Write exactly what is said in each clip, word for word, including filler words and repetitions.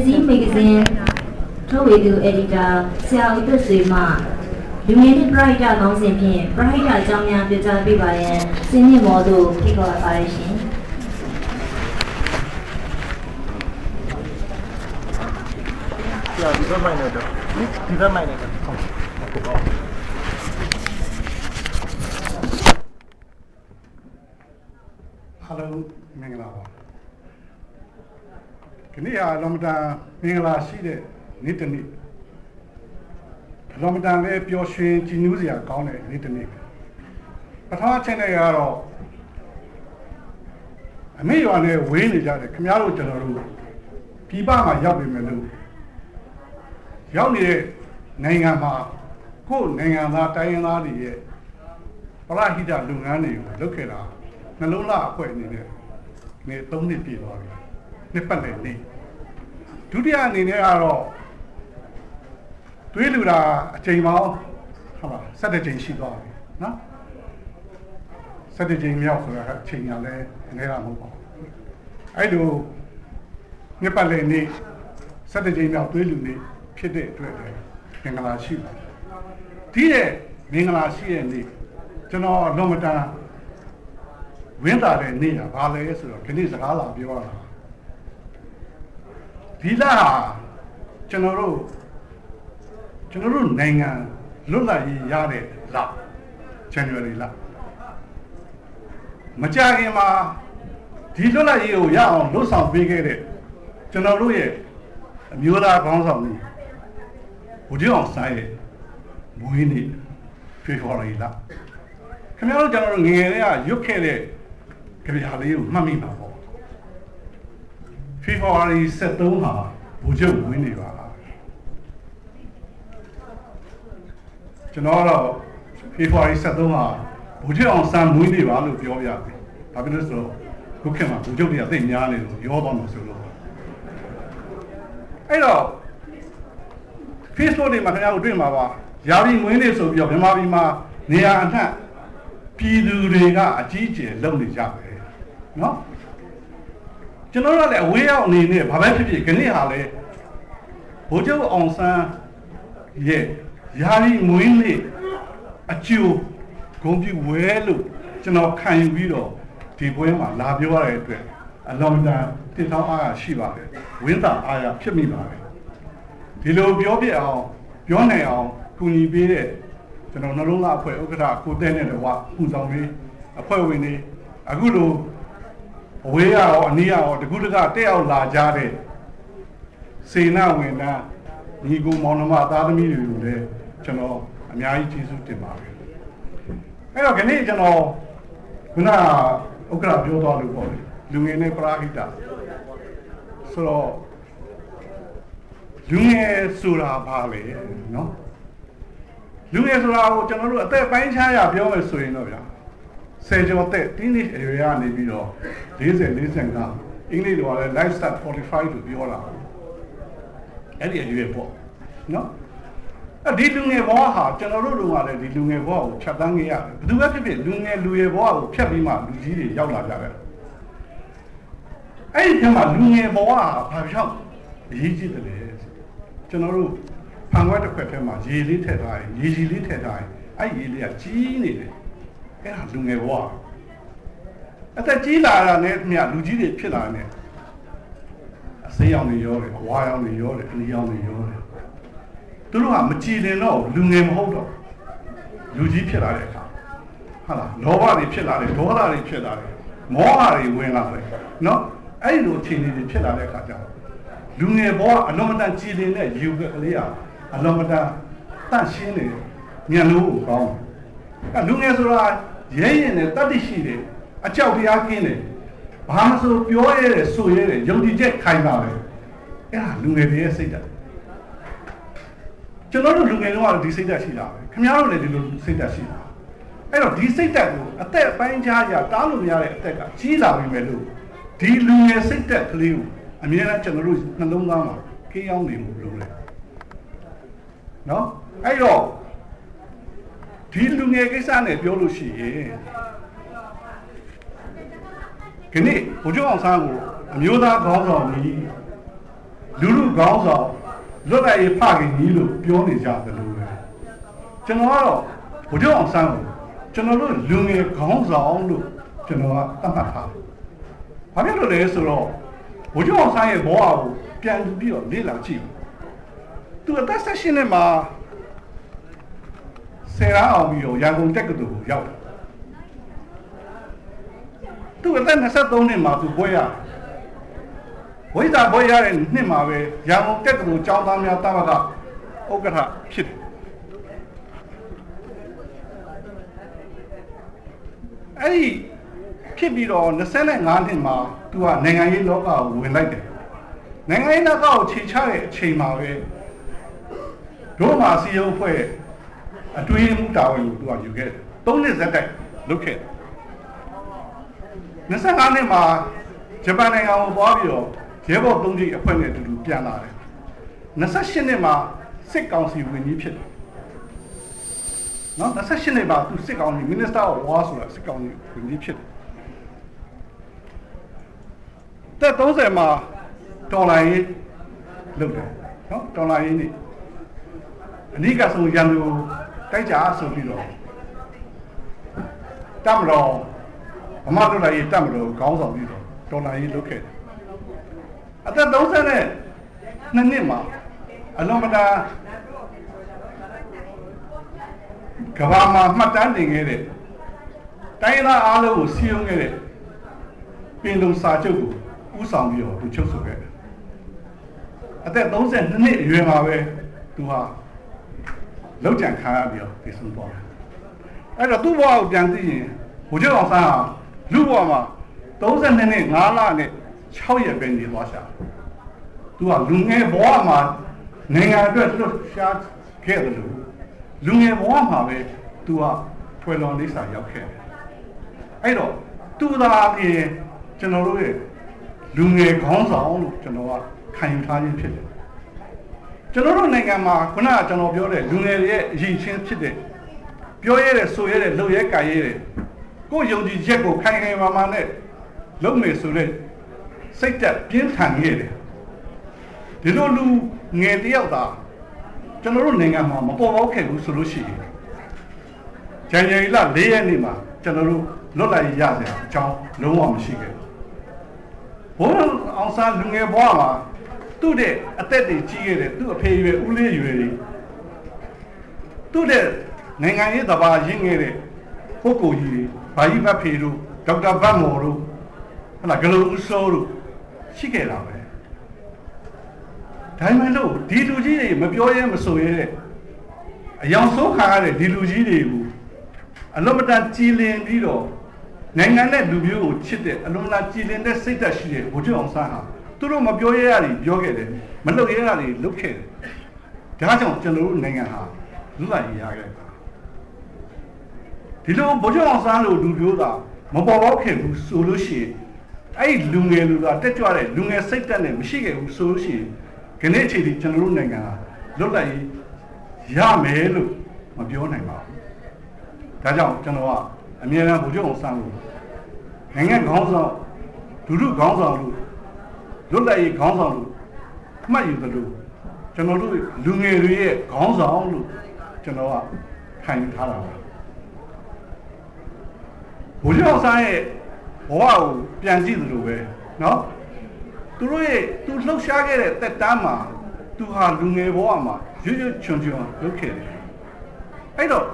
Magazine Magazine ထုတ်ဝေသူ Editor ဆရာဦးသက်ဆွေမှလူငယ်နှင့်ပရိဟိတခေါင်းစဉ်ဖြင့်ပရိဟိတအကြောင်းများပြောကြားပေးပါရန်စင်းမြင့်မော်သို့ဖိတ်ခေါ်ပါရရှင်။ Yeah,ဒီဘက်မိုင်းနဲ့တော့ဒီဘက်မိုင်းနဲ့တော့ဟုတ်ဟုတ်ပါ Hello မင်္ဂလာပါခဏအားလုံးတာမင်္ဂလာရှိတဲ့နေ့တစ်နေ့လုံးမတန်လည်းပျော်ရွှင်ကြည်နူးစရာကောင်းတဲ့နေ့တစ်နေ့ပထမချိန်နဲ့ကတော့အမေရွာနဲ့ဝေးနေကြတယ်ခင်ဗျားတို့ကျွန်တော်တို့ပြည်ပမှာရောက်ပြီမယ်လို့ရောက်နေတဲ့နိုင်ငံမှာကိုယ်နိုင်ငံသားတိုင်းရင်းသားတွေရဲ့ပရဟိတလုပ်ငန်းတွေကိုလုပ်ခဲ့တာနှလုံးသားအဖွဲ့အနေနဲ့နေသုံးနှစ်ပြည့်သွားပြီနှစ်ပတ်လည်နေ့ဒုတိယအနေနဲ့ကတော့တွေးလူတာအချိန်ပေါင်းဟုတ်လား၁၇ချိန်ရှိသွားပြီနော်၁၇ချိန်မြောက်ဆိုတာအချိန်ရလဲအနည်းတာမဟုတ်ပါဘူးအဲ့လိုနှစ်ပတ်လည်နေ့၁၇ချိန်မြောက်တွေးလူနေ့ဖြစ်တဲ့အတွက်လည်းမင်္ဂလာရှိပါတယ်ဒီရဲ့မင်္ဂလာရှိတဲ့နေ့ကျွန်တော်လွန်မတန်ဝင်းတာတဲ့နေ့ကဘာလဲဆိုတော့ဒီနေ့စကားလာပြောရတာဒီလဟာကျွန်တော်တို့ကျွန်တော်တို့နိုင်ငံလွတ်လပ်ရေးရတဲ့လ January လမကြခင်မှာဒီလွတ်လပ်ရေးကိုရအောင်လှုပ်ဆောင်ပေးခဲ့တဲ့ကျွန်တော်တို့ရဲ့အမျိုးသားခေါင်းဆောင်ကြီးဘုရားအောင်ဆိုင်ရဲ့မွေးနေ့ဖေဖော်ဝါရီလခင်ဗျားတို့ကျွန်တော်တို့ငယ်ငယ်လေးကရွတ်ခဲ့တဲ့ကြပြာလေးကိုမှတ်မိပါပေါ့ဖေဖော်ဝါရီ၁၃ဟာဘုရားမွေးနေ့ပါလားကျွန်တော်တော့ဖေဖော်ဝါရီ၁၃ဟာဘုရားအောင်စံမွေးနေ့ပါလို့ပြောပြတယ်ဘာဖြစ်လို့ဆိုတော့ခုခေတ်မှာဘုရားတွေကသိများနေလို့ရောသွားမှာဆိုလို့အဲ့တော့ Facebook တွေမှာခင်ဗျားတို့တွေ့မှာပါယာပြီးမွေးနေ့ဆိုပြီးတော့မြန်မာပြည်မှာနေရာအနှံ့ပြည်သူတွေကအကြီးအကျယ်လုပ်နေကြပဲเนาะကျွန်တော်တို့လည်းအဝေးရောက်အနေနဲ့ဘာပဲဖြစ်ဖြစ်ခဏဟာလဲဘိုးချုပ်အောင်ဆန်းရဲ့ယာပြီးမွေးနေ့အကျိုးဂုဏ်ပြုဝဲလို့ကျွန်တော်ခံယူပြီးတော့ဒီပွဲမှာလာပြောရတဲ့အတွက်အလုံးတန်တင်ဆောင်အားရရှိပါတယ်ဝင်းသာအားရဖြစ်မိပါတယ်ဒီလိုပြောပြအောင်ပြောနိုင်အောင်ကူညီပေးတဲ့ကျွန်တော်နှလုံးသားအဖွဲ့ဥက္ကဋ္ဌကိုတဲ့နဲ့တော့ပူဆောင်ပြီးအဖွဲ့ဝင်တွေအခုလိုအဝေးရအောင်အနည်းရအောင်တကူတကတက်ရောက်လာကြတဲ့စေနာဝန်ထမ်းညီကိုမောင်နှမသားသမီးတွေကိုလည်းကျွန်တော်အများကြီးကျေးဇူးတင်ပါတယ်အဲ့တော့ခဏကျွန်တော်ခုနဥက္ကဋ္ဌပြောသွားလို့ပေါ့လေလူငယ်နဲ့ပရဟိတဆိုတော့လူငယ်ဆိုတာဘာလဲနော်လူငယ်ဆိုတာကိုကျွန်တော်တို့အသက်ပိုင်းခြားရပြောမယ်ဆိုရင်တော့ဗျာဆယ်ကျော်သက် teenage အရွယ်ကနေပြီးတော့၄၀ ၄၅အင်္ဂလိပ်လိုကလည်း lifestyle forty-five လို့ပြောတာအဲ့ဒီအရွယ်ပေါ့နော်အဲ့ဒီလူငယ်ဘဝဟာကျွန်တော်တို့တို့ကလည်းဒီလူငယ်ဘဝကိုဖြတ်တန်းခဲ့ရတယ်ဘယ်သူပဲဖြစ်ဖြစ်လူငယ်လူရွယ်ဘဝကိုဖြတ်ပြီးမှလူကြီးတွေရောက်လာကြတယ်အဲ့ဒီထဲမှာလူငယ်ဘဝဟာဘာဖြစ်အရေးကြီးတယ်လဲကျွန်တော်တို့ဖန်ခွက်တစ်ခွက်ထဲမှာရေလေးထည့်ထားရင်ရေကြီးလေးထည့်ထားရင်အဲ့ရေလေးကကြီးနေတယ်အဲ့ဒါလူငယ်ဘဝအသက်ကြီးလာတာနဲ့မြလူကြီးတွေဖြစ်လာတယ်အစိမ်းရောင်တွေရောတယ်အဝါရောင်တွေရောတယ်အနီရောင်တွေရောတယ်သူတို့ကမကြည်လင်တော့လူငယ်မဟုတ်တော့လူကြီးဖြစ်လာတဲ့အခါဟုတ်လားလောဘတွေဖြစ်လာတယ်ဒေါသတွေဖြစ်လာတယ်မောဟတွေဝင်လာတယ်နော်အဲ့လိုအခြေအနေတွေဖြစ်လာတဲ့အခါကျတော့လူငယ်ဘဝအလုံးမတန်ကြည်လင်တဲ့ယူကလေးဟာအလုံးမတန်တန့်ရှင်းနေမျက်လုံးကိုကောင်းတယ်အဲလူငယ်ဆိုတာရဲရင်နဲ့တတ္တိရှိတယ်အကြောက်တရားကင်းတယ်ဘာမှဆိုပြောရဲတယ်ဆိုရဲတယ်ယုံကြည်ချက်ခိုင်ပါပဲအဲဒါလူငယ်တွေရဲ့စိတ်ဓာတ်ကျွန်တော်တို့လူငယ်တွေကဒီစိတ်ဓာတ်ရှိတာပဲခင်ဗျားတို့လည်းဒီလိုစိတ်ဓာတ်ရှိတာအဲ့တော့ဒီစိတ်ဓာတ်ကိုအသက်ပိုင်းခြားကြတားလို့မရတဲ့အသက်ကကြီးလာပြီမဲ့လို့ဒီလူငယ်စိတ်ဓာတ်ကလေးကိုအမြဲတမ်းကျွန်တော်တို့နှလုံးသားမှာကိန်းအောင်နေမှုလုပ်တယ်နော်အဲ့တော့ဒီလူငယ်ကိစ္စနဲ့ပြောလို့ရှိရင်ခဏဘုရားအောင်ဆန်းကိုအမျိုးသားခေါင်းဆောင်ကြီးလူလူကောင်းဆောင်လွတ်လပ်ရေးဖခင်ကြီးလို့ပြောနေကြတယ်လို့ပဲကျွန်တော်ကတော့ဘုရားအောင်ဆန်းကိုကျွန်တော်တို့လူငယ်ခေါင်းဆောင်လို့ကျွန်တော်ကသတ်မှတ်ထားတယ်။ဘာဖြစ်လို့လဲဆိုတော့ဘုရားအောင်ဆန်းရဲ့ဘဝကိုပြန်ပြီးတော့လေ့လာကြည့်သူအသက်ဆက်ရှင်နဲ့မှာဆယ်ရာအောင်ပြီးတော့ရန်ကုန်တက္ကသိုလ်ကိုရောက်တယ်သူအသက်နှစ်ဆယ့်သုံးနှစ်မှာသူဘွဲရဝိဇ္ဇာဘွဲရတဲ့နှစ်မှာပဲရန်ကုန်တက္ကသိုလ်ကျောင်းသားများတာမကဥက္ကဋ္ဌဖြစ်တယ်အဲ့ဒီဖြစ်ပြီးတော့၂၅နှစ်မှာသူကနိုင်ငံရေးလောကကိုဝင်လိုက်တယ်နိုင်ငံရေးလောကကိုခြေချတဲ့အချိန်မှာပဲဒို့မာစီယုံဖွဲ့အတွေးမှုတာဝန်ကိုသူကယူခဲ့တယ်သုံးနှစ်ဇက်တိုက်လုပ်ခဲ့တယ်၂၅နှစ်မှာဂျပန်နိုင်ငံကိုသွားပြီးတော့ရဲဘော်သုံးကြီးအဖွဲ့နဲ့အတူတူပြန်လာတယ်၂၈နှစ်မှာစစ်ကောင်စီဝင်ကြီးဖြစ်တယ်နော်၂၈နှစ်မှာသူစစ်ကောင်စီ Minister of War ဆိုတာစစ်ကောင်စီဝင်ကြီးဖြစ်တယ်တက်သုံးဆယ်မှာတော်လိုင်းရေးလုပ်တယ်နော်တော်လိုင်းရေးနေအနိကဆုံးရန်သူတိုက်ကြဆိုပြီးတော့တမတော်ဗမာတော်လိုင်းရေးတမတော်ခေါင်းဆောင်ပြီးတော့တော်လိုင်းရေးလုပ်ခဲ့တယ်အသက်သုံးဆယ်နဲ့နှစ်နှစ်မှာအလုံးမတာကဘာမှာမှတ်တမ်းတင်ခဲ့တဲ့တိုင်းသားအားလုံးကိုစီယုံခဲ့တဲ့ပင်လုံစာချုပ်ကိုဦးဆောင်ပြီးတော့သူချုပ်ဆိုခဲ့တယ်အသက်သုံးဆယ်နှစ်နှစ်အရွယ်မှာပဲသူဟာလောက်ကြံခံရပြီးတော့တည်ဆုံသွားတယ်အဲ့တော့သူ့ဘဝကိုပြန်သိရင်ဘုရားအောင်ဆန်းဟာလူ့ဘဝမှာသုံးဆယ်နှစ်နှစ်ငါးလနဲ့ခြောက်ရက်ပဲနေသွားရှာသူကလူငယ်ဘဝမှာနိုင်ငံအတွက်သူတို့ရှားခဲ့တယ်လို့လူငယ်ဘဝမှာပဲသူကဖွယ်လွန်လိပ်စာရောက်ခဲ့တယ်အဲ့တော့သူသာပြင်ကျွန်တော်တို့ရဲ့လူငယ်ခေါင်းဆောင်လို့ကျွန်တော်ကခံယူထားခြင်းဖြစ်တယ်ကျွန်တော်တို့နိုင်ငံမှာခုနကကျွန်တော်ပြောတဲ့လူငယ်တွေရဲ့အရင်ချင်းဖြစ်တဲ့ပြောရတဲ့ဆိုရတဲ့လုပ်ရဲကြရတဲ့ကိုယ်ယုံကြည်ချက်ကိုခိုင်ခိုင်မာမာနဲ့လုပ်မယ်ဆိုတဲ့စိတ်သက်ပြင်းထန်ခဲ့တယ်ဒီလိုလူငယ်တယောက်သာကျွန်တော်တို့နိုင်ငံမှာမပေါ်ပေါက်ခဲ့ဘူးဆိုလို့ရှိရင်ဇန်နဝါရီလ၄ရက်နေ့မှာကျွန်တော်တို့လွတ်လပ်ရေးရစရာအကြောင်းလုံးဝမရှိခဲ့ဘူးဘုန်းအောင်ဆန်းလူငယ်ဘဝမှာသူ့တဲ့အသက်တွေကြီးခဲ့တယ်သူ့အဖေရွယ်ဦးလေးရွယ်တွေသူ့တဲ့နိုင်ငံရေးသဘာရင်းခဲ့တဲ့ပုဂ္ဂိုလ်ကြီးတွေဘာကြီးမဖေတို့ဒေါက်တာဗတ်မော်တို့ဟလာဂလိုဦးစိုးတို့ရှိခဲ့တာပဲဒါမှမဟုတ်ဒီလူကြီးတွေမပြောရဲမဆိုရဲတဲ့အယောင်ဆိုးခါရတဲ့ဒီလူကြီးတွေကိုအလုံးမတန်ကြည်လင်ပြီးတော့နိုင်ငံနဲ့လူမျိုးကိုချစ်တဲ့အလုံးမတန်ကြည်လင်တဲ့စိတ်ဓာတ်ရှိတဲ့ဘုရားအောင်ဆန်းဟာသူတို့မပြောရဲရတွေပြောခဲ့တယ်မလုပ်ရဲရတွေလုပ်ခဲ့တယ်ဒါကြောင့်ကျွန်တော်တို့နိုင်ငံဟာလူလာရရခဲ့တာဒီလိုဘုရားအောင်ဆန်းလို့လူမျိုးသားမပေါ်ပေါက်ခဲ့ဘူးဆိုလို့ရှိရင်အဲ့လူငယ်လူသားတက်ကြွတဲ့လူငယ်စိတ်ဓာတ်နဲ့မရှိခဲ့ဘူးဆိုလို့ရှိရင်ခဏချိန်ဒီကျွန်တော်တို့နိုင်ငံဟာလွတ်လပ်ရေးရမယ်လို့မပြောနိုင်ပါဘူးဒါကြောင့်ကျွန်တော်ကအမြဲတမ်းဘုရားအောင်ဆန်းလို့နိုင်ငံခေါင်းဆောင်ဒုဒုခေါင်းဆောင်လို့လွတ်လပ်ရေးခေါင်းဆောင်လို့မှတ်ယူတယ်လို့ကျွန်တော်တို့လူငယ်တွေရဲ့ခေါင်းဆောင်လို့ကျွန်တော်ကခံယူထားတာပါဘုရားအောင်ဆန်းရဲ့ဘဝကိုပြန်ကြည့်တယ်လို့ပဲเนาะသူတို့ရဲ့သူလှုပ်ရှားခဲ့တဲ့တက်တန်းမှာသူဟာလူငယ်ဘဝမှာရွရွချွန်ချွန်လုပ်ခဲ့တယ်အဲ့တော့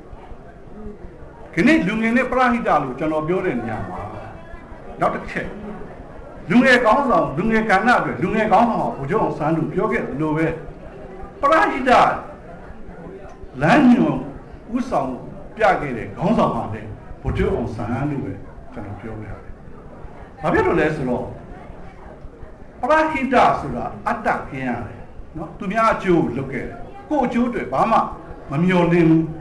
ခဏလူငယ်နဲ့ပရဟိတလို့ကျွန်တော်ပြောတဲ့နေရာမှာနောက်တစ်ချက်လူငယ်ကောင်းဆောင်လူငယ်ကဏ္ဍအတွက်လူငယ်ကောင်းဆောင်ဘုရားအောင်ဆန်းလို့ပြောခဲ့တယ်လို့ပဲပရဟိတလမ်းညွန်ဥဆောင်ပြခဲ့တဲ့ခေါင်းဆောင်ပါလေဘုရားအောင်ဆန်းလို့ပဲကျွန်တော်ပြောခဲ့ရတယ်။ဘာဖြစ်လို့လဲဆိုတော့ပရဟိတဆိုတာအတ္တကင်းရတယ်နော်သူများအကျိုးလုပ်ခဲ့တယ်ကိုယ်အကျိုးတွေဘာမှမမျှော်လင့်ဘူး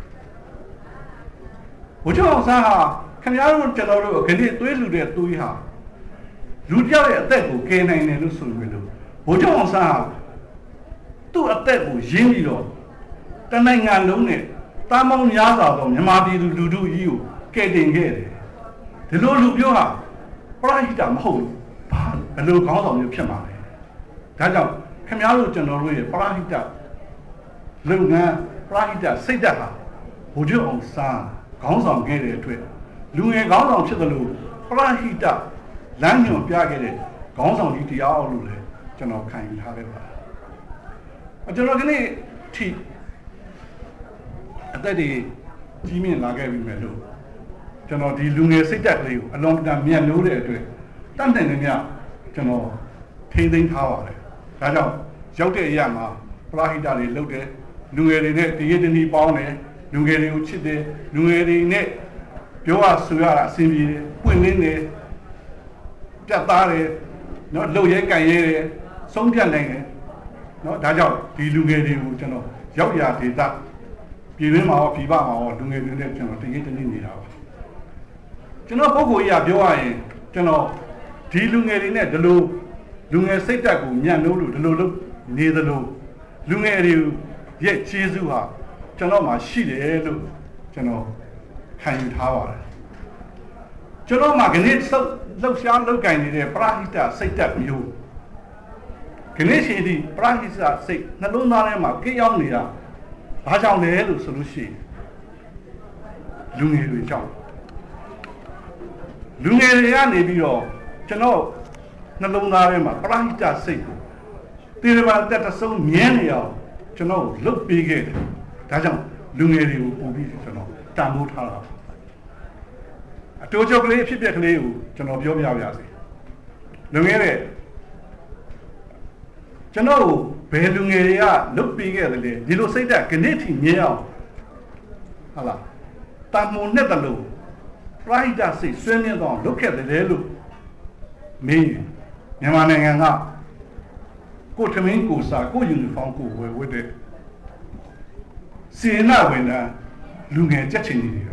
ဘုရားအောင်ဆန်းဟာခင်ဗျားတို့ကျွန်တော်တို့ခဏသွေးလူတဲ့သွေးဟာလူတယောက်ရဲ့အသက်ကိုကယ်နိုင်တယ်လို့ဆိုပြီးလို့ဘုရားအောင်ဆန်းဟာသူ့အသက်ကိုရင်းပြီးတော့တနိုင်ငံလုံးနဲ့တာမောင်များစွာသောမြန်မာပြည်သူလူထုကြီးကိုကယ်တင်ခဲ့တယ်ဒီလိုလူပြောဟာပရဟိတမဟုတ်ဘူးဘာဘယ်လိုခေါင်းဆောင်မျိုးဖြစ်မှာလဲဒါကြောင့်ခင်ဗျားတို့ကျွန်တော်တို့ရဲ့ပရာဟိတလုပ်ငန်းပရာဟိတစိတ်ဓာတ်ဟာဘုရားအောင်စားခေါင်းဆောင်ခဲ့တဲ့အတွက်လူငယ်ခေါင်းဆောင်ဖြစ်တယ်လို့ပရာဟိတလမ်းညွှန်ပြခဲ့တဲ့ခေါင်းဆောင်ကြီးတရားအောင်လို့လည်းကျွန်တော်ခံယူထားခဲ့ပါတယ်ကျွန်တော်ကနေ့ထိအသက်တွေကြီးမြင့်လာခဲ့ပြီမဲ့လို့ကျွန်တော်ဒီလူငယ်စိတ်ဓာတ်ကလေးကိုအလွန်တရာမြတ်လို့တဲ့အတွက်တတ်နိုင်နေမြကျွန်တော်ထိသိမ်းထားပါတယ်ဒါကြောင့်ရောက်တဲ့အရာမှာပရာဟိတတွေလုပ်တယ်လူငယ်တွေနဲ့တရေတနီပေါင်းတယ်လူငယ်တွေကိုချစ်တယ်လူငယ်တွေနဲ့ပြောရဆိုရတာအဆင်ပြေတယ်ပွင့်လင်းတယ်ပြတ်သားတယ်နော်လှုပ်ရဲကန်ရဲတယ်ဆုံးဖြတ်နိုင်တယ်နော်ဒါကြောင့်ဒီလူငယ်တွေကိုကျွန်တော်ရောက်ရဒေသပြည်တွင်းမှာရောပြည်ပမှာရောလူငယ်တွေနဲ့ကျွန်တော်တရေတနီနေတာပါကျွန်တော်ပုဂ္ဂိုလ်ကြီးကပြောရရင်ကျွန်တော်ဒီလူငယ်တွေနဲ့ဒီလိုလူငယ်စိတ်ဓာတ်ကိုညံ့လို့လို့ဒီလိုလုပ်နေသလိုလူငယ်တွေရဲ့ခြေစွဟာကျွန်တော်မှရှိတယ်လို့ကျွန်တော်ခံယူထားပါတယ်ကျွန်တော်မှခဏစုပ်လှုပ်ရှားလုပ်ကင်နေတဲ့ပရာဟိတစိတ်ဓာတ်မျိုးခဏရှိသည့်ပရာဟိတစိတ်နှလုံးသားထဲမှာကိရောက်နေတာဘာကြောင့်လဲလို့ဆိုလို့ရှိရင်လူငယ်တွေကြောင့်လူငယ်တွေကနေပြီးတော့ကျွန်တော်နှလုံးသားထဲမှာပရာဟိတစိတ်ကိုတေရပါတက်တဆုံးမြဲနေအောင်ကျွန်တော်လှုပ်ပေးခဲ့တယ်ဒါကြောင့်လူငယ်တွေကိုပုံပြီးကျွန်တော်တန်ဖိုးထားတာအတိုးချုပ်ကလေးဖြစ်ပျက်ကလေးကိုကျွန်တော်ပြောပြပါရစေလူငယ်တွေကျွန်တော်ဘယ်လူငယ်တွေကလှုပ်ပေးခဲ့တယ်လဲဒီလိုစိတ်ဓာတ်ကနေ့ထိမြဲအောင်ဟုတ်လားတန်မိုးနဲ့တလို့ပရာဟိတစိတ်ဆွေးနွေးတော့လုပ်ခဲ့တယ်လို့မင်းမြန်မာနိုင်ငံကကိုထမင်းကိုစာကိုယူနီဖောင်းကိုဝယ်ဝတ်တဲ့စေနာဝင်တာလူငယ်ကြက်ချင်နေတယ်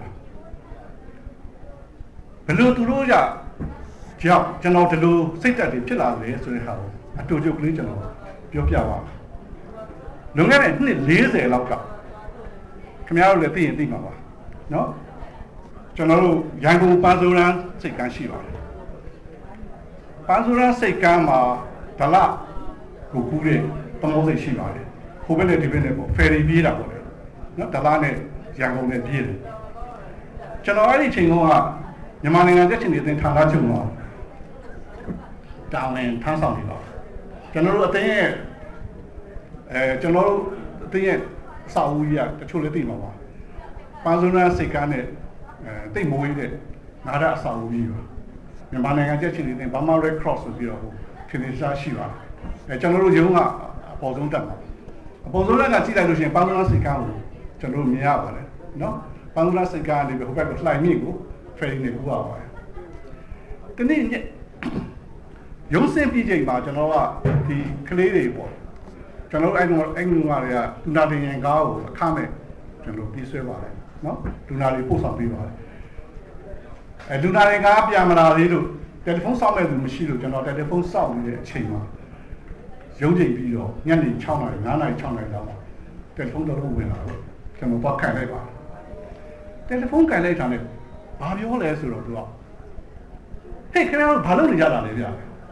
ဘယ်လိုသူတို့ကြောင့်ကြောင့်ကျွန်တော်ဒီလိုစိတ်ဓာတ်တွေဖြစ်လာလဲဆိုတဲ့ဟာကိုအတူတူကလေးကျွန်တော်ပြောပြပါမယ်လွန်ခဲ့တဲ့နှစ်၄၀လောက်ကခင်ဗျားတို့လည်းသိရင်သိမှာပါနော်ကျွန်တော်တို့ရန်ကုန်ပန်းစိုးရန်စိတ်ကမ်းရှိပါတယ်ပန်းစိုးရန်စိတ်ကမ်းမှာဒလကိုကူးတဲ့တမောစိတ်ရှိပါတယ်ဟိုဘက်နဲ့ဒီဘက်နဲ့ပေါ့ဖယ်ရီပြေးတာပေါ့လေနော်ဒလနဲ့ရန်ကုန်နဲ့ပြေးတယ်ကျွန်တော်အဲ့ဒီချိန်ကမြန်မာနိုင်ငံတက်ချင်နေတဲ့ဌာနချုပ်မှာတောင်းရင်ထမ်းဆောင်နေတော့ကျွန်တော်တို့အတင်းရဲ့အဲကျွန်တော်တို့အတင်းရဲ့အစာဦးကြီးကတချို့လည်းသိမှာပါပန်းစိုးရန်စိတ်ကမ်းနဲ့အဲတိတ်မိုးရတဲ့နာရအစာဦးကြီးပါမြန်မာနိုင်ငံတက်ချင်နေတဲ့ Burma Red Cross ဆိုပြီးတော့ထင်ရှားရှိပါတယ်အဲကျွန်တော်တို့ရုံးကအပေါ်ဆုံးတက်မှာအပေါ်ဆုံးလက်ကကြည့်လိုက်လို့ရှိရင်ပန်းစိုးရန်စိတ်ကမ်းကိုကျွန်တော်တို့မြင်ရပါတယ်နော်ပန်းစိုးရန်စိတ်ကမ်းလေးပဲဟိုဘက်ကလှိုင်မြင့်ကိုtraining တွေပို့ရပါတယ်ဒီနေ့ရုံးစင်းပြီးချိန်မှာကျွန်တော်ကဒီကလေးတွေပေါ့ကျွန်တော်အဲ့လိုအဲ့လိုကတွေကဒူနာတင်ရင်ကားကိုအခမဲ့ကျွန်တော်ပြေးဆွဲပါတယ်နော်ဒူနာတွေပို့ဆောင်ပေးပါတယ်အဲဒူနာတွေကားပြန်မလာသေးလို့တယ်လီဖုန်းစောင့်မဲ့သူမရှိလို့ကျွန်တော်တယ်လီဖုန်းစောင့်နေတဲ့အချိန်မှာရုံးချိန်ပြီးတော့ညနေ၆နာရီ၅နာရီ၆နာရီလောက်မှာတယ်လီဖုန်းတော့ဝင်လာတော့ကျွန်တော်ပတ်ခိုင်လိုက်ပါတယ်လီဖုန်းခိုင်လိုက်တာနဲ့ဘာပြောလဲဆိုတော့သူကဟဲ့ခင်ဗျားတို့ဘာလုပ်နေကြတာလဲဗျာ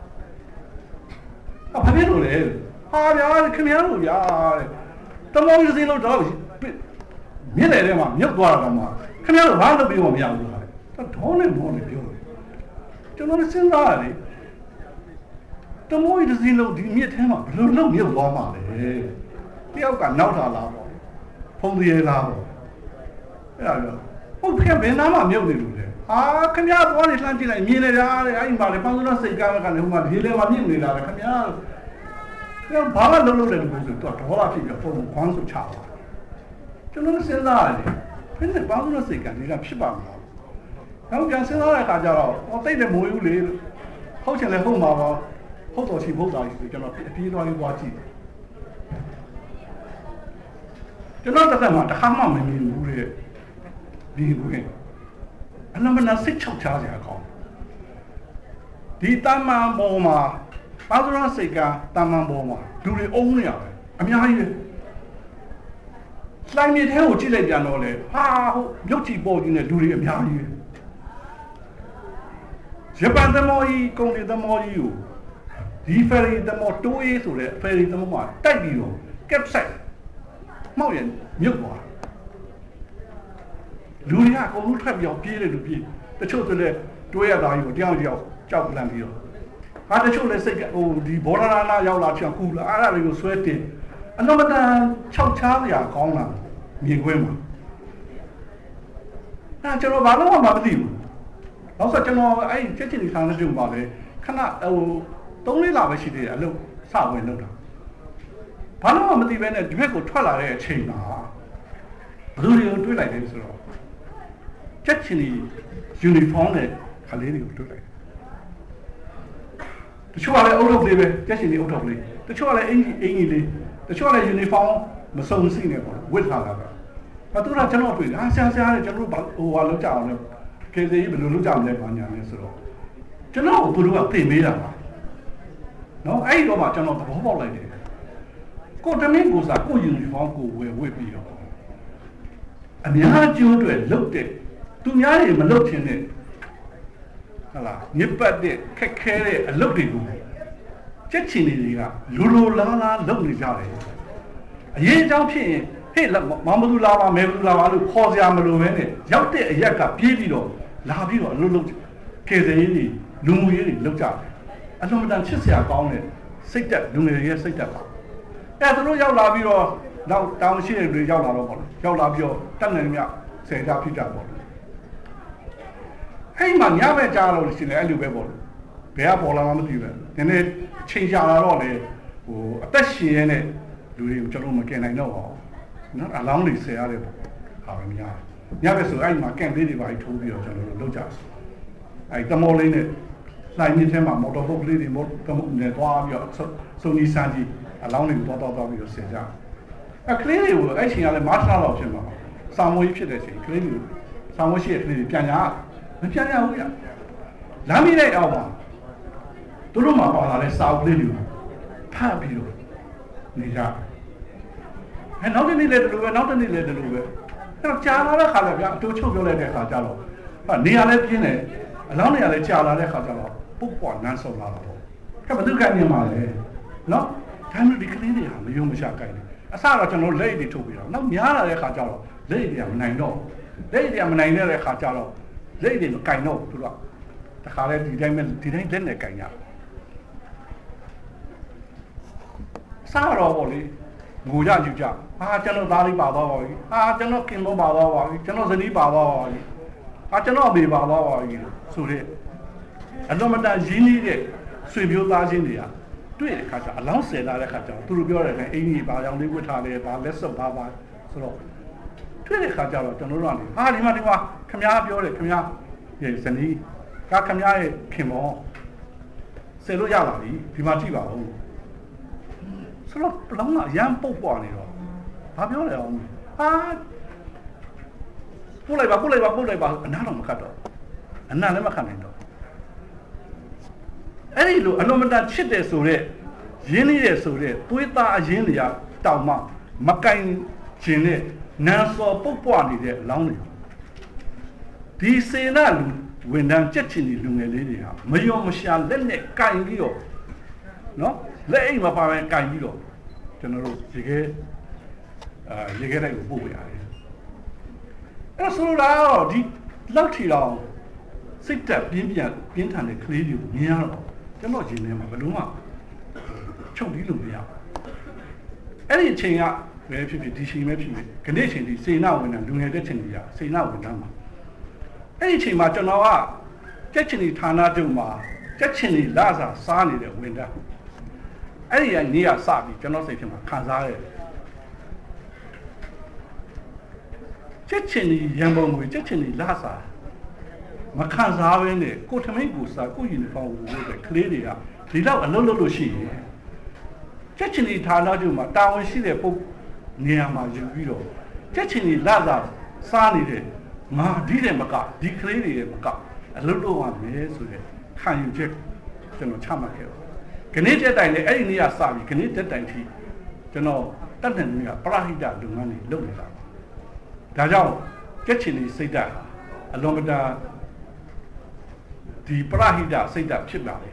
အဘာဖြစ်လို့လဲဟာဗျာခင်ဗျားတို့ဗျာတဲ့တမောကြီးစင်းလို့တော့မြစ်လေထဲမှာမြုပ်သွားတာတော့မှခင်ဗျားတို့ဘာလုပ်ပြီးမှမရဘူးလားတော့ဒေါနဲ့မောနဲ့ပြောတယ်ကျွန်တော်စဉ်းစားရတယ်တမောကြီးစင်းလို့ဒီမြစ်ထဲမှာဘယ်လိုလုပ်မြုပ်သွားမှာလဲတယောက်ကနောက်တာလားပေါ့ဖုံးသေးလားပေါ့အဲ့ဒါတော့ဟုတ်ကဲ့ဘယ်နားမှာမြုပ်နေလို့လဲဟာခင်ဗျားပေါ်နေလှမ်းကြည့်လိုက်မြင်နေကြတယ်အဲ့ဒီမှာလေပန်းစိုးရစိတ်ကားကနေဟိုမှာဒီလေမှာမြင့်နေတာလေခင်ဗျားခင်ဗျားဘာမှလုံးလုံးတယ်လို့ဆိုတော့ဒေါ်လာဖြစ်ပြီးပုံခွန်းဆိုချပါကျွန်တော်စဉ်းစားရတယ်ဖင်းနဲ့ပန်းစိုးရစိတ်ကားနေတာဖြစ်ပါမလားနောက်ပြန်စဉ်းစားတဲ့အခါကျတော့ဟောတိတ်တယ်မိုးယူလေဟုတ်ချင်လဲဟုတ်မှာပါဟုတ်တော်ရှိဘုရားကြီးကျွန်တော်အပြေးသွားလေးသွားကြည့်ကျွန်တော်တက်မှာတစ်ခါမှမမြင်ဘူးတဲ့ဒီကွင်းအနမနာစိတ်ချောက်ချားစရာကောင်းဒီတမန်ပေါ်မှာပါဇရာစိတ်ကတမန်ပေါ်မှာလူတွေအုံနေရတယ်အများကြီးလေလှိုင်းမြေထဲကိုကြည့်လိုက်ပြန်တော့လေဟာဟုတ်မြုပ်ချီပေါ်ကြီးနဲ့လူတွေအများကြီးဂျပန်သမောကြီးကုန်တွေသမောကြီးကိုဒီ ferry သမောတိုးရေးဆိုတဲ့ ferry သမောမှာတိုက်ပြီးတော့ capsite မှောက်ရင်မြုပ်သွားလူတွေကအကုန်လုံးထွက်ပြောင်းပြေးတယ်လူပြေးတချို့ဆိုလည်းတွေးရတာကြီးကိုတယောက်တယောက်ကြောက်လန့်ပြီးတော့ဟာတချို့လည်းစိတ်ကဟိုဒီဘောရနာရောက်လာချင်ကူလာအဲ့ဒါတွေကိုဆွဲတင်အလုံးမတန်၆ချားစရာကောင်းလာမြင်ခွင့်မှာအဲ့ကျွန်တော်ဘာလို့မှမသိဘူးနောက်ဆိုကျွန်တော်အဲ့ချက်ချင်းဒီဆောင်တဲ့ပြုံပါလေခဏဟိုသုံးလေးလပဲရှိသေးတယ်အလုပ်စဝင်လုပ်တာဘာလို့မှမသိပဲနဲ့ဒီဘက်ကိုထွက်လာတဲ့အချိန်မှာဘယ်လိုတွေကိုတွေးလိုက်လဲဆိုတော့ချက်ချင်းဒီ uniform နဲ့ခလေးတွေကိုတွေးလိုက်တချို့ကလည်းအုပ်ထုပ်လေးပဲချက်ချင်းဒီအုပ်ထုပ်လေးတချို့ကလည်းအင်ကြီးအင်ကြီးလေးတချို့ကလည်း uniform မစုံစိနေပေါ့ဝတ်ထားတာပဲဘာတူတာကျွန်တော်တွေ့တယ်အာဆရာဆရာကျွန်တော်ဟိုဟာလောက်ကြအောင်လဲကေစီဘယ်လိုလုပ်ကြမလဲဘာညာလဲဆိုတော့ကျွန်တော်ကဘလူးကတင်မေးတာပါနော်အဲ့ဒီတော့မှကျွန်တော်သဘောပေါက်လိုက်တယ်ကိုတမင်းကိုစားကို uniform ကိုဝယ်ဝတ်ပြီးတော့အများကျိုးအတွက်လုပ်တဲ့သူများတွေမလုပ်ချင်တဲ့ဟုတ်လားညစ်ပတ်တဲ့ခက်ခဲတဲ့အလုပ်တွေကိုချက်ချင်တွေကလူလိုလားလားလုပ်နေကြတယ်အရေးအကြောင်းဖြစ်ရင်ဟဲ့မမလူလာပါမဲလူလာပါလို့ခေါ်စရာမလိုပဲနဲ့ရောက်တဲ့အရက်ကပြေးပြီးတော့လာပြီးတော့အလုပ်လုပ်ကေစရေးတွေလူမှုရေးတွေလုပ်ကြတယ်အလုံးမတန်ချစ်စရာကောင်းတဲ့စိတ်သက်လူငယ်တွေရဲ့စိတ်သက်ပါအဲသူတို့ရောက်လာပြီးတော့နောက်တောင်ရှိတွေရောက်လာတော့ပေါ့လေရောက်လာပြီးတော့တက်နေမြဆယ်ကြဖြစ်ကြပေါ့အဲ့မှာညဘက်ကြားလို့ရှိရင်အဲ့လိုပဲပေါ့ဘယ်ကပေါ်လာမှမသိဘူးနည်းနည်းချိန်ချလာတော့လေဟိုအသက်ရှင်ရတဲ့လူတွေကိုကျွန်တော်မကင်နိုင်တော့ပါဘူးနော်အလောင်းတွေဆယ်ရတယ်ပေါ့ဟာပဲများညဘက်ဆိုအဲ့မှာကန့်သေးတွေပါထိုးပြီးတော့ကျွန်တော်တို့လုပ်ကြတယ်အဲ့တမောလေးနဲ့လိုက်မြင့်ထဲမှာမော်တော်ဘုတ်ကလေးတွေမော်တော်နဲ့သွားပြီးတော့စုံကြီးစမ်းကြီးအလောင်းတွေကိုသွားသွားပြီးတော့ဆယ်ကြအဲ့ကလေးတွေကိုအဲ့ချိန်ကလည်းမတ်လာတော့ဖြစ်မှာစာမိုးကြီးဖြစ်တဲ့ချိန်ကလေးတွေစာမိုးရှိတဲ့ကလေးတွေပြန်ညာမပြန်ရဘူးရလမ်းမိတဲ့အောက်မှာသူတို့မှာပါလာတဲ့စာအုပ်လေးတွေဖတ်ပြီးတော့နေကြအဲနောက်တစ်နေ့လည်းဒီလိုပဲနောက်တစ်နေ့လည်းဒီလိုပဲအဲ့တော့ကြာလာတဲ့ခါလည်းဗျာအတူချုပ်ပြောလိုက်တဲ့ခါကျတော့ဟာနေရာလည်းပြင်းတယ်အလောင်းနေရာလည်းကြာလာတဲ့ခါကျတော့ပုတ်ပွားနန်းဆုံးလာတော့ကဲဘယ်သူကနေမှာလဲနော်ဒါမျိုးဒီကလေးတွေဟာမယုံမရှာကြိုက်တယ်အစတော့ကျွန်တော်လက်တွေထုတ်ပြီးတော့နောက်များလာတဲ့ခါကျတော့လက်တွေကမနိုင်တော့လက်တွေကမနိုင်တဲ့ခါကျတော့လက်တွေမကင်တော့သူတို့တခါလဲဒီတိုင်းပဲဒီတိုင်းလက်နဲ့ကင်ရစားတော့ဗောလေငိုကြကြကြဟာကျွန်တော်သားလေးပါတော့ပါပြီဟာကျွန်တော်ခင်မောပါတော့ပါပြီကျွန်တော်ဇနီးပါတော့ပါပြီဟာကျွန်တော်အမေပါတော့ပါပြီဆိုတဲ့အလုံးမတန်ရင်းနှီးတဲ့ဆွေမျိုးသားချင်းတွေကတွေ့တဲ့ခါကျအလောင်းဆယ်လာတဲ့ခါကျသူတို့ပြောတယ်ခင်အင်းကြီးပါရောင်လေးဝတ်ထားတယ်ဒါလက်စွပ်ပါပါဆိုတော့တွေ့တဲ့ခါကျတော့ကျွန်တော်တို့ကဟာဒီမှာဒီမှာခမားပြောတယ်ခမားရဲ့ဇနီးကခမားရဲ့ခင်မောဆယ်လို့ရပါပြီဒီမှာကြည့်ပါဦးဆိုတော့လောင်းကအရန်ပုတ်ပွားနေတော့ဘာပြောလဲအောင်ဟာပို့လိုက်ပါပို့လိုက်ပါပို့လိုက်ပါအနာတော့မခတ်တော့အနာလည်းမခတ်နိုင်တော့အဲ့ဒီလိုအလုံးမတန်ချစ်တယ်ဆိုတဲ့ရင်းနှီးတယ်ဆိုတဲ့သွေးသားအရင်းတွေကတောင်မှမကင်ခြင်းနဲ့နန်းစောပုတ်ပွားနေတဲ့အလောင်းတွေဒီစေနာလူဝန်တန်းကြက်ချင်ဒီလူငယ်လေးတွေဟာမယုံမရှာလက်နဲ့ကင်ပြီးတော့နော်လက်အိမ်မပါဘဲကင်ပြီးတော့ကျွန်တော်တို့ရေခဲအာရေခဲတိုက်ကိုပို့ပြရတယ်အဲ့ဆိုတော့ဒီလောက်ထီတော့စိတ်တက်ပြင်းပြပြင်းထန်တဲ့ကလေးတွေကိုမြင်ရတော့ကျွန်တော်ရှင်ထဲမှာဘယ်လိုမှချုပ်ပြီးလို့မရအဲ့ဒီအချိန်ကဘယ်ဖြစ်ဖြစ်ဒီချိန်ပဲဖြစ်ဖြစ်ခဏချိန်ဒီစေနာဝန်ထမ်းလူငယ်တဲ့ချိန်ကြီးကစေနာဝန်ထမ်းမှာအဲ့ဒီချိန်မှာကျွန်တော်ကကြက်ချင်ဒီဌာနတုံမှာကြက်ချင်ဒီလာစာစားနေတဲ့ဝန်ထမ်းအဲ့ဒီကနေရစပြီးကျွန်တော်စိတ်ထဲမှာခံစားရတယ်ချက်ချင်းဒီရန်ပုံငွေချက်ချင်းဒီလာစားမခံစားဘဲနဲ့ကိုထမိတ်ကိုစားကိုယူနီဖောင်းကိုဝတ်တဲ့ကလေးတွေကဒီတော့အလုံးလုံးလို့ရှိရင်ချက်ချင်းဒီဌာနကျုံမှာတာဝန်ရှိတဲ့ပုံနေရာမှာယူပြီးတော့ချက်ချင်းဒီလာစားစားနေတဲ့ငါဒီတဲ့မကဒီကလေးတွေရဲ့မကအလုံးလုံးရမယ်ဆိုတဲ့ခံယူချက်ကျွန်တော်ချမှတ်ခဲ့တော့ခဏတက်တိုင်လေအဲ့ဒီနေရာစပြီးခဏတက်တိုင်ထိကျွန်တော်တက်တဲ့နေရာပရဟိတလုပ်ငန်းတွေလုပ်နေတာဒါကြောင့်ကြက်ချင်ဒီစိတ်ဓာတ်အလွန်မတန်ဒီပရဟိတစိတ်ဓာတ်ဖြစ်လာတယ်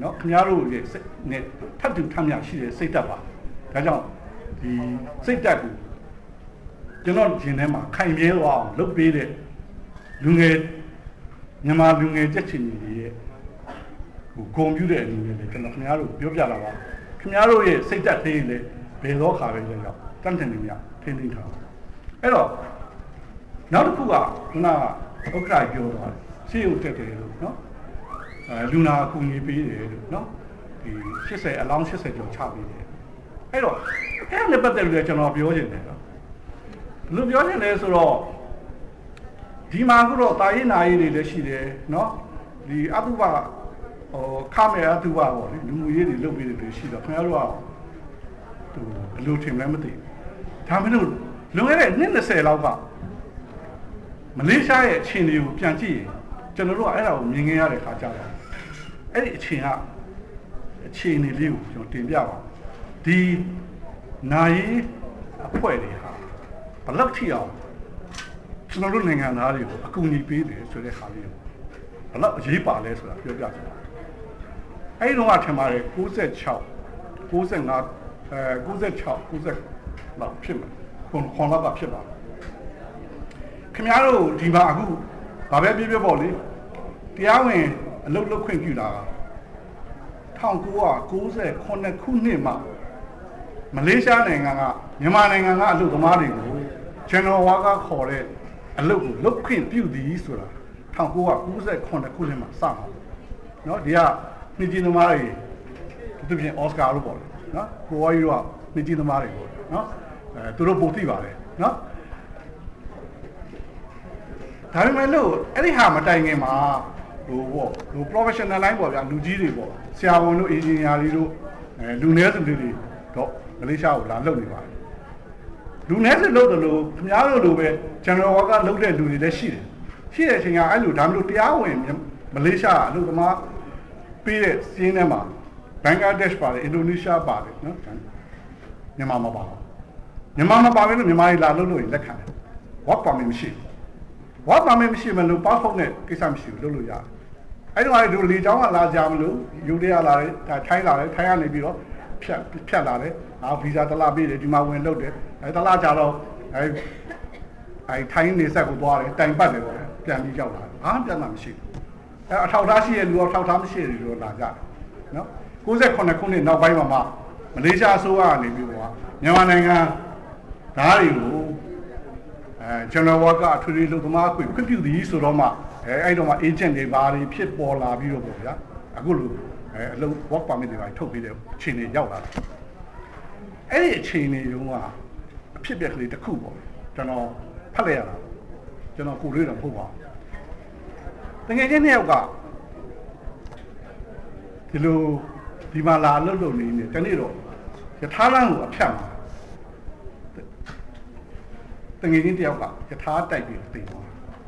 နော်ခင်ဗျားတို့ရဲ့စိတ်နဲ့ထပ်တူထမ်းမြရှိတဲ့စိတ်ဓာတ်ပါဒါကြောင့်ဒီစိတ်ဓာတ်ကိုကျွန်တော်ရှင်ထဲမှာခိုင်မြဲသွားအောင်လုပ်ပေးတဲ့လူငယ်မြန်မာလူငယ်ကြက်ချင်တွေရဲ့ဟိုဂုဏ်ပြုတဲ့အနေနဲ့လည်းကျွန်တော်ခင်ဗျားတို့ပြောပြလာပါခင်ဗျားတို့ရဲ့စိတ်ဓာတ်သေးလေဘယ်တော့ခါပဲကြောက်တန်းတင်နေမြထင်းထင်းထားအဲ့တော့နောက်တစ်ခုကခုနကဥက္ကဋ္ဌပြောသွားတယ်ရှေ့ကိုတက်တယ်လို့နော်အဲလူနာအကူအညီပေးတယ်လို့နော်ဒီeightyအလောင်းeightyကျော်ချပေးတယ်အဲ့တော့အဲ့ဒါနဲ့ပတ်သက်လို့ကျွန်တော်ပြောချင်တယ်နော်ဘယ်လိုပြောချင်လဲဆိုတော့ဒီမှာကတော့တာရေးနာရေးတွေလည်းရှိတယ်နော်ဒီအတုပဟိုခမဲအတုပပေါ့လေလူမှုရေးတွေလုပ်ပေးတယ်လို့ရှိတော့ခင်ဗျားတို့ကသူဘယ်လိုထင်လဲမသိဒါမှမဟုတ်လွန်ခဲ့တဲ့နှစ်twentyလောက်ကမလေးရှားရဲ့အခြေအနေကိုပြန်ကြည့်ရင်ကျွန်တော်တို့ကအဲ့ဒါကိုမြင်ခဲ့ရတဲ့ခါကြတော့အဲ့ဒီအခြေကအခြေအနေလေးကိုကျွန်တော်တင်ပြပါဒီနိုင်အဖွဲ့တွေဟာဘယ်လောက်ထိအောင်ကျွန်တော်တို့နိုင်ငံသားတွေကိုအကူအညီပေးတယ်ဆိုတဲ့ခါလေးကိုဘယ်လောက်အရေးပါလဲဆိုတာပြောပြချင်ပါတယ်အဲ့ဒီတော့ကထင်ပါတယ်ninety-six ninety-fiveအဲninety-six ninetyလောက်ဖြစ်မှာခွန်ခွန်လောက်ကဖြစ်ပါခင်ဗျားတို့ဒီမှာအခုဗာပဲပြပြပေါ့လေတရားဝင်အလုပ်လုပ်ခွင့်ပြုတာကnineteen ninety-nineခုနှစ်မှာမလေးရှားနိုင်ငံကမြန်မာနိုင်ငံကအလုပ်သမားတွေကို General Worker ခေါ်တဲ့အလုပ်ကိုလုပ်ခွင့်ပြုသည်ဆိုတာnineteen ninety-nineခုနှစ်မှာစမှာเนาะဒီကနှစ်ကြီးသမားတွေသူပြင်အော်စကာလို့ပေါ့လေเนาะကိုဝါကြီးတို့ကနှစ်ကြီးသမားတွေပေါ့เนาะအဲသူတို့ပိုသိပါတယ်เนาะဒါပေမဲ့လို့အဲ့ဒီဟာမတိုင်ခင်မှာဟိုပေါ့ဟို professional line ပေါ့ဗျာလူကြီးတွေပေါ့ဆရာဝန်တို့ engineer တွေတို့အဲလူနည်းစုတွေတော့မလေးရှားကိုလာလုပ်နေပါတယ်လူနည်းစုလုပ်တယ်လို့ခင်ဗျားတို့လိုပဲ general worker လုပ်တဲ့လူတွေလည်းရှိတယ်ရှိတဲ့အချိန်ကအဲ့လိုဒါမျိုးတရားဝင်မလေးရှားအလုပ်သမားပေးတဲ့စီးင်းထဲမှာဘင်္ဂလားဒေ့ရှ်ပါတယ်အင်ဒိုနီးရှားပါတယ်နော်မြန်မာမပါဘူးမြန်မာမပါဘဲလို့မြန်မာတွေလာလုပ်လို့လက်ခံတယ် work permit မရှိဘူးwhat ဘာမှမရှိမလို့ passport နဲ့ကိစ္စမရှိဘူးလုပ်လို့ရတယ်အဲ့တော့အဲ့ဒီလေကြောင်းကလာကြမလို့ယူရလာတယ်ဒါထိုင်းလာတယ်ထိုင်းကနေပြီးတော့ဖြတ်ဖြတ်လာတယ်အာဗီဇာတလားပေးတယ်ဒီမှာဝင်လုပ်တယ်အဲတလားကြတော့အဲအဲထိုင်းနေဆက်ကိုသွားတယ်တိုင်ပတ်တယ်ပေါ့ပြန်ပြီးရောက်လာတယ်ဘာမှပြန်လာမရှိဘူးအဲအထောက်ထားရှိတဲ့လူကထောက်ထားမရှိတဲ့လူကလာကြတယ်နော်ninety-nineခုနှစ်နောက်ပိုင်းမှာမှမလေးရှားအစိုးရကနေပြီးတော့မြန်မာနိုင်ငံဓာတ်တွေကိုအဲ general worker အထွေထွေလုပ်သမားခွင့်ခွင့်ပြုသည်ဆိုတော့မှအဲအဲ့တော့မှ agent တွေဘာတွေဖြစ်ပေါ်လာပြီးတော့ပေါ့ဗျာအခုလိုအဲအလုပ် work permit တွေပါထုတ်ပြီးတဲ့အခြေအနေရောက်လာတာအဲ့ဒီအခြေအနေတုန်းကအဖြစ်ပြက်ကလေးတစ်ခုပေါ့ကျွန်တော်ဖတ်လိုက်ရတာကျွန်တော်ကိုယ်လေးတော့ဖို့ပါတကယ်ချင်းနှစ်ယောက်ကဒီလိုဒီမှာလာလှုပ်လှုပ်နေနေတနေ့တော့ယထာလမ်းကိုအဖြတ်မှာတငယ်ချင်းတယောက်ကယထာတိုက်ပြီးသိသွား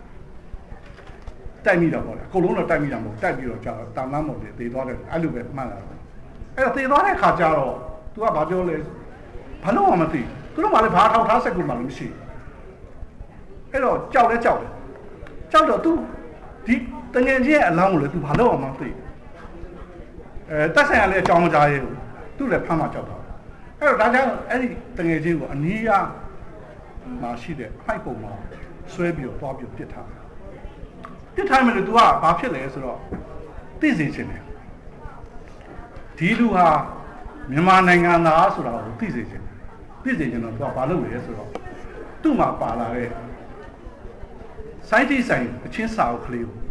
တိုက်မိတော့ပေါ့လေအကုန်လုံးတော့တိုက်မိတာမဟုတ်တိုက်ပြီးတော့ကြာတာလမ်းပေါ်တွေသိသွားတယ်အဲ့လိုပဲမှတ်လာတယ်အဲ့တော့သိသွားတဲ့ခါကျတော့ तू ကဘာပြောလဲဘာလို့မှမသိသူတို့မှလည်းဘာထောက်ထားစက်ကူမှလည်းမရှိအဲ့တော့ကြောက်လဲကြောက်တယ်ကြောက်တော့ तू ဒီတငယ်ချင်းရဲ့အလောင်းကိုလည်း तू ဘာလို့မှမသိအဲတက်ဆိုင်ရလဲအကြောင်းမကြားရဲဘူးသူ့လည်းဖမ်းမှကြောက်တာအဲ့တော့ဒါကြောင့်အဲ့ဒီတငယ်ချင်းကိုအနီးရမှာရှိတဲ့ဖိုက်ပုံမှာဆွဲပြီးတော့သွားပြီးပြစ်ထားပြစ်ထားမယ်လို့ तू ကဘာဖြစ်လဲဆိုတော့သိစေချင်တယ်ဒီလူဟာမြန်မာနိုင်ငံသားဆိုတာကိုသိစေချင်တယ်သိစေချင်တော့ तू ကဘာလုပ်လဲဆိုတော့သူ့မှာပါလာတဲ့စိုင်းတိဆိုင်အချင်းစာအုပ်ကလေးကို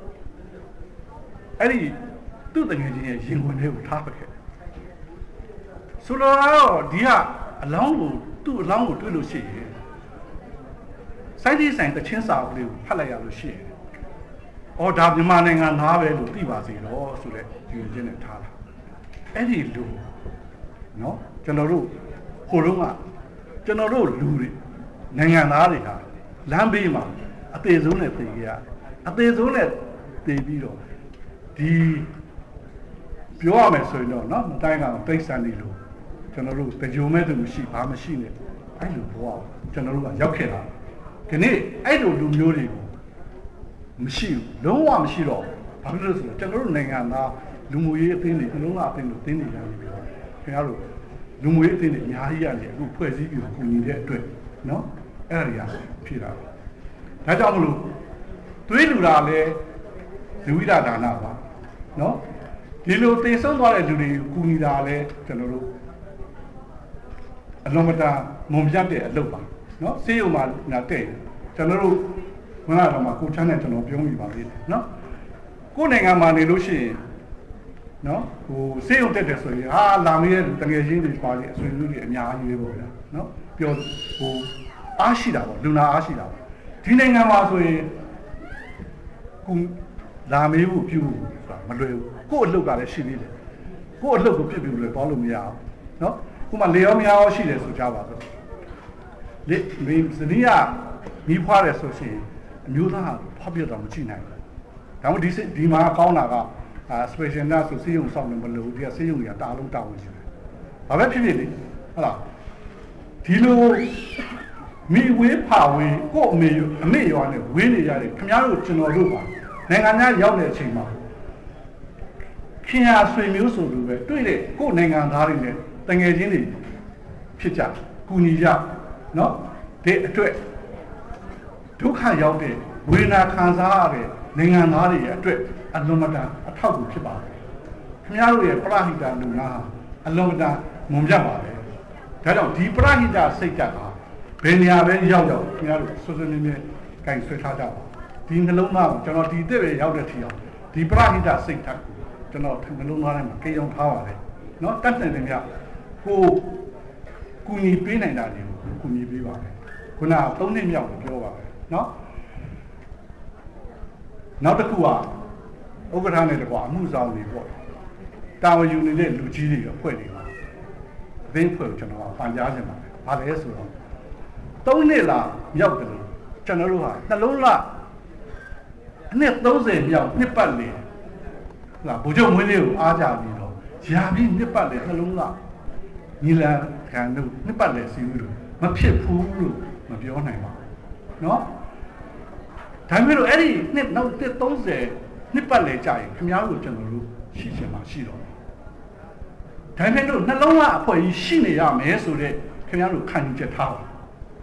အဲ့ဒီသူ့တငယ်ချင်းရဲ့ရင်ဝင်လေးကိုထားခဲ့ဆိုတော့ဒီကအလောင်းကိုသူ့အလောင်းကိုတွေ့လို့ရှိရင်စိုင်းတိဆိုင်တချင်းစာအုပ်ကလေးကိုဖတ်လိုက်ရလို့ရှိရင်ဩဒါမြန်မာနိုင်ငံသားပဲလို့သိပါစေတော့ဆိုတဲ့ယူချင်းနဲ့ထားတာအဲ့ဒီလူနော်ကျွန်တော်တို့ဟိုတုန်းကကျွန်တော်တို့လူတွေနိုင်ငံသားတွေဟာလမ်းဘေးမှာအသေးဆုံးနဲ့သိကြရအသေးဆုံးနဲ့သိပြီးတော့ဒီပြောရမယ်ဆိုရင်တော့နော်မတိုင်းကတော့တိတ်ဆန်နေလို့ကျွန်တော်တို့တကြုံမဲ့သူမရှိဘာမရှိနဲ့အဲ့လိုဘဝကျွန်တော်တို့ကရောက်ခဲ့တာဒီနေ့အဲ့လိုလူမျိုးတွေကိုမရှိဘူးလုံးဝမရှိတော့ဘာဖြစ်လို့ဆိုတော့ကျွန်တော်တို့နိုင်ငံသားလူမှုရေးအသင်းတွေနှလုံးသားအသင်းတို့သင်းတွေကနေပြီးတော့ခင်ဗျားတို့လူမှုရေးအသင်းတွေအများကြီးရတယ်အခုဖွဲ့စည်းပြီးကူညီတဲ့အတွက်နော်အဲ့ဒါတွေကဖြစ်တာဒါကြောင့်မလို့သွေးလူတာလဲဇဝိဒဒါနပါနော်ဒီလိုတည်ဆုံးသွားတဲ့လူတွေကိုကူညီတာလဲကျွန်တော်တို့အလုံးမတန်မုံပြတ်တဲ့အလုပ်ပါနော်စေယုံမှာငါတဲ့ကျွန်တော်တို့ခဏတော့မှကိုချမ်းနဲ့ကျွန်တော်ပြောမိပါသေးတယ်နော်ကိုယ်နိုင်ငံမှာနေလို့ရှိရင်နော်ဟိုစေယုံတက်တယ်ဆိုရင်ဟာလာမရဲ့တငယ်ချင်းတွေပါလေအဆွေမျိုးတွေအများကြီးပဲပေါ့ဗျာနော်ပြောဟိုအားရှိတာပေါ့လူနာအားရှိတာပေါ့ဒီနိုင်ငံမှာဆိုရင်ကိုလာမေးဖို့ပြုဆိုတာမလွယ်ဘူးကို့အလုပ်ကလည်းရှိသေးတယ်ကို့အလုပ်ကိုပြစ်ပြလို့ပေါင်းလို့မရအောင်နော်ခုမှလေရောမရောရှိတယ်ဆိုကြပါတော့လေမင်းစနီးကမိဖွားတယ်ဆိုရှင်အမျိုးသားဖတ်ပြတော့မကြည့်နိုင်ဘူးဒါမှမဟုတ်ဒီဒီမှာကောင်းတာကအာ special နာဆိုစေယုံဆောင်နေမလို့ဒီကစေယုံတွေကတာအလုံးတောင်းဝင်ရှိတယ်ဘာပဲဖြစ်ဖြစ်လေဟုတ်လားဒီလိုမိဝေးဖာဝေးကို့အမေအမေရွာနဲ့ဝေးနေရတယ်ခင်ဗျားတို့ကျွန်တော်တို့ပါနိုင်ငံသားရောက်တဲ့အချိန်မှာခင်ဗျာဆွေမျိုးဆိုလိုပဲတွေ့တဲ့ကို့နိုင်ငံသားတွေနဲ့တငယ်ချင်းတွေဖြစ်ကြကူညီကြနော်ဒီအတွက်ဒုက္ခရောက်တဲ့ဝေဒနာခံစားရတဲ့နိုင်ငံသားတွေရဲ့အတွက်အလုံးမတန်အထောက်အကူဖြစ်ပါတယ်ခင်ဗျားတို့ရဲ့ပရဟိတလူနာအလုံးမတန်မုံပြတ်ပါတယ်ဒါကြောင့်ဒီပရဟိတစိတ်ဓာတ်ကဘယ်နေရာပဲရောက်ရောက်ခင်ဗျားတို့ဆွဆွနေနေကင်ဆွဲထားကြပါဒီနှလုံးသားကိုကျွန်တော်ဒီတဲ့ပဲရောက်တဲ့ထီအောင်ဒီပရဟိတစိတ်ဓာတ်ကိုကျွန်တော်နှလုံးသားထဲမှာကြေအောင်ထားပါတယ်နော်တတ်တယ်ခင်ဗျာကိုကူညီပေးနိုင်တာတွေကိုကူညီပေးပါမယ်ခုနကသုံးနှစ်မြောက်ကိုပြောပါမယ်နော်နောက်တစ်ခုကဥက္ကဋ္ဌနဲ့တကွာအမှုဆောင်တွေပေါ့တာဝန်ယူနေတဲ့လူကြီးတွေအဖွဲ့တွေပါအသိအဖွဲ့ကိုကျွန်တော်ပန်ကြားခြင်းပါတယ်ဘာလဲဆိုတော့သုံးနှစ်လာမြောက်တယ်လို့ကျွန်တော်တို့ဟာနှလုံးသားအနှစ်သုံးဆယ်မြောက်နှစ်ပတ်လေလာဘုချုပ်မွေးလေးကိုအားကြပြီးတော့ရာပြီးနှစ်ပတ်လေနှလုံးသားညီလာခံတို့နှစ်ပတ်လေစီဦးလို့မဖြစ်ဘူးလို့မပြောနိုင်ပါဘူးနော်ဒါပေမဲ့လို့အဲ့ဒီနှစ်နောက်တစ်သုံးဆယ်နှစ်ပတ်လေကြာရင်ခင်ဗျားတို့ကျွန်တော်တို့ရှိချင်မှာရှိတော့ဒါပေမဲ့လို့နှလုံးသားအဖွဲ့ကြီးရှိနေရမယ်ဆိုတော့ခင်ဗျားတို့ခံယူချက်ထားပါ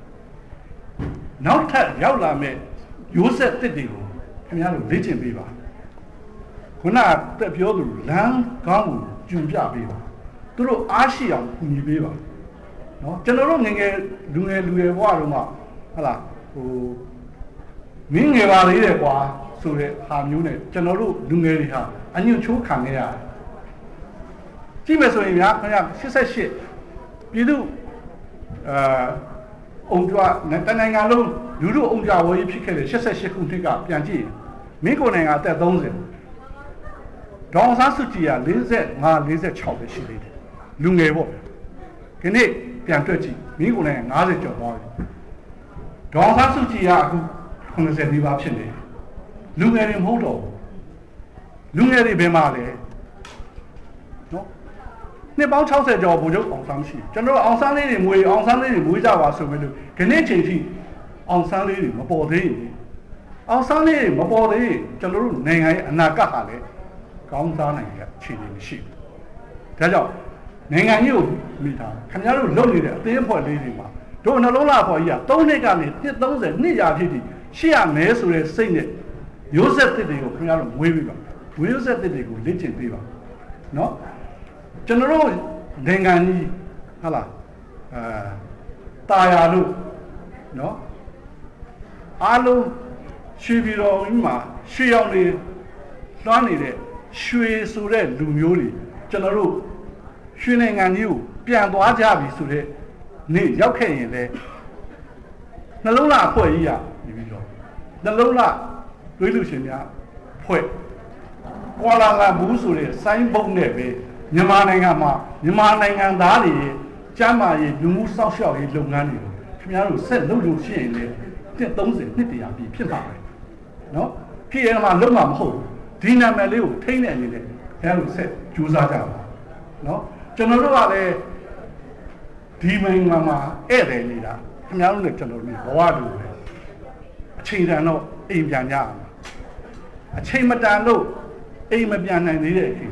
နောက်ထပ်ရောက်လာမဲ့ရိုးဆက်တစ်တွေကိုခင်ဗျားတို့လေ့ကျင့်ပေးပါခုနကပြောသူလမ်းကောင်းကိုကျူပြပေးပါသူတို့အားရှိအောင်ကူညီပေးပါနော်ကျွန်တော်တို့ငယ်ငယ်လူငယ်လူငယ်ဘဝတုန်းကဟုတ်လားဟိုမင်းငယ်ပါလေတဲ့ကွာဆိုတဲ့ဟာမျိုးနဲ့ကျွန်တော်တို့လူငယ်တွေဟာအညွန့်ချိုးခံခဲ့ရတယ်ကြည့်မယ်ဆိုရင်များခင်ဗျာရှစ်ဆယ့်ရှစ်ပြည်သူအာအုံကြွတနိုင်ငံလုံးလူတို့အုံကြွဝေးဖြစ်ခဲ့တဲ့ရှစ်ဆယ့်ရှစ်ခုနှစ်ကပြန်ကြည့်မင်းကိုယ်နိုင်ငံအသက်သုံးဆယ်ဒေါအောင်ဆန်းစုကြည်က၄၅ ၄၆ပဲရှိသေးတယ်လူငယ်ပေါ့ဒီနေ့ပြန်တွက်ကြည့်မင်းကိုယ်နိုင်ငံ၅၀ကျော်သွားပြီဒေါအောင်ဆန်းစုကြည်ကအခုခုနှစ်ဆယ်နီးပါးဖြစ်နေလူငယ်တွေမဟုတ်တော့လူငယ်တွေဘယ်မှာလဲနော်နှစ်ပေါင်း၆၀ကျော်ဘုံချုပ်အောင်ဆန်းရှိကျွန်တော်အောင်ဆန်းလေးတွေမွေအောင်ဆန်းလေးတွေမွေးကြပါဆိုမယ်လို့ဒီနေ့ချိန်ထိအောင်ဆန်းလေးတွေမပေါ်သေးဘူးအောင်ဆန်းလေးတွေမပေါ်သေးကျွန်တော်တို့နိုင်ငံရဲ့အနာဂတ်ဟာလည်းကောင်းစားနိုင်တဲ့အခြေအနေမရှိဘူးဒါကြောင့်နိုင်ငံကြီးကိုမိထားခင်ဗျားတို့လုပ်နေတဲ့အသေးအဖွဲ့လေးတွေမှာတို့နှလုံးသားအဖွဲ့ကြီးကသုံးနှစ်ကနေတစ်သုံးဆယ်နှစ်ရာဖြစ်ပြီးရှိရမယ်ဆိုတဲ့စိတ်နဲ့ရိုးဆက်တစ်တွေကိုခင်ဗျားတို့မွေးပြီးပါဝေးရိုးဆက်တစ်တွေကိုလေ့ကျင့်ပေးပါနော်ကျွန်တော်တို့နိုင်ငံကြီးဟာလားအဲတာယာလို့နော်အားလုံးရွှေပြည်တော်ကြီးမှာရွှေရောင်တွေလွှမ်းနေတဲ့ရွှေဆိုတဲ့လူမျိုးတွေကျွန်တော်တို့ရွှေနိုင်ငံကြီးကိုပြန်သွားကြပြီဆိုတဲ့နေ့ရောက်ခဲ့ရင်လေနှလုံးသားအဖွဲ့ကြီးကနေပြီးတော့နှလုံးသားတွေးလူရှင်များဖွဲ့ကွာလာလာဘူးဆိုတဲ့စိုင်းဘုံနဲ့ပဲမြန်မာနိုင်ငံမှာမြန်မာနိုင်ငံသားတွေကျမ်းမာရေးလူမှုစောင့်ရှောက်ရေးလုပ်ငန်းတွေကိုခင်ဗျားတို့ဆက်လုပ်လို့ရှိရင်လေတစ်သုံးဆယ်နှစ်တရာပြီဖြစ်မှာပဲနော်ဖြစ်ရမှာလုံးမှာမဟုတ်ဒီနာမည်လေးကိုထိန်းတဲ့အနေနဲ့ခင်ဗျားတို့ဆက်ကြိုးစားကြပါနော်ကျွန်တော်တို့ကလည်းဒီနိုင်ငံမှာဧည့်သည်နေတာခင်ဗျားတို့လည်းကျွန်တော်တို့ဘဝတူပဲအချိန်တန်တော့အိမ်ပြန်ကြအောင်အချိန်မတန်လို့အိမ်မပြန်နိုင်သေးတဲ့အချိန်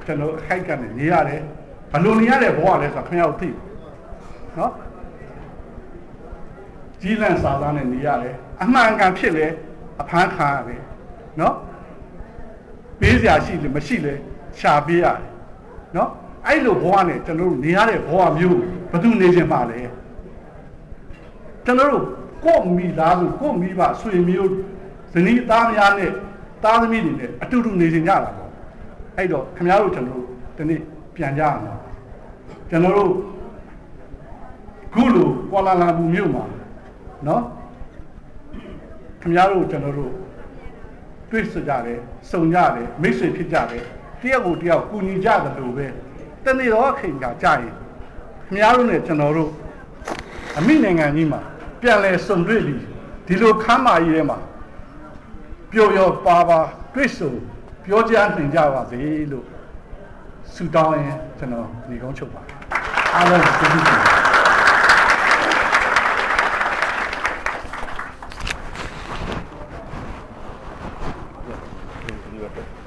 ကျွန်တော်ခိုက်ကနေနေရတယ်ဘလို့နေရတဲ့ဘဝလဲဆိုတော့ခင်ဗျားတို့သိနော်ကြီးလန့်စာသားနဲ့နေရတယ်အမှန်ကန်ဖြစ်လေအဖမ်းခံရတယ်နော်ပေးစရာရှိလေမရှိလေရှာပေးရတယ်နော်အဲ့လိုဘဝနဲ့ကျွန်တော်တို့နေရတဲ့ဘဝမျိုးဘယ်သူနေခြင်းပါလဲကျွန်တော်တို့ကိုယ့်မိသားစုကိုယ့်မိဘဆွေမျိုးဇနီးသားများနဲ့သားသမီးတွေနဲ့အတူတူနေခြင်းကြတာပေါ့အဲ့တော့ခင်ဗျားတို့ကျွန်တော်တို့ဒီနေ့ပြန်ကြရမှာကျွန်တော်တို့ခုလိုကွာလာလာဘူးမြို့မှာနော်ခင်ဗျားတို့ကျွန်တော်တို့တွေ့စကြတယ်စုံကြတယ်မိတ်ဆွေဖြစ်ကြတယ်တယောက်ကိုတယောက်ကူညီကြတယ်လို့ပဲတနေ့တော့ခင်ဗျာကြာရင်ခင်ဗျားတို့နဲ့ကျွန်တော်တို့အမိနိုင်ငံကြီးမှာပြန်လဲစုံတွေ့ပြီးဒီလိုခမ်းမာကြီးထဲမှာပျော်ပျော်ပါပါတွေ့ဆုံပြောကြားနိုင်ကြပါစေလို့ဆုတောင်းရင်ကျွန်တော်ညီကုန်းချုပ်ပါအားလုံးကျေးဇူးတင်ပါတယ်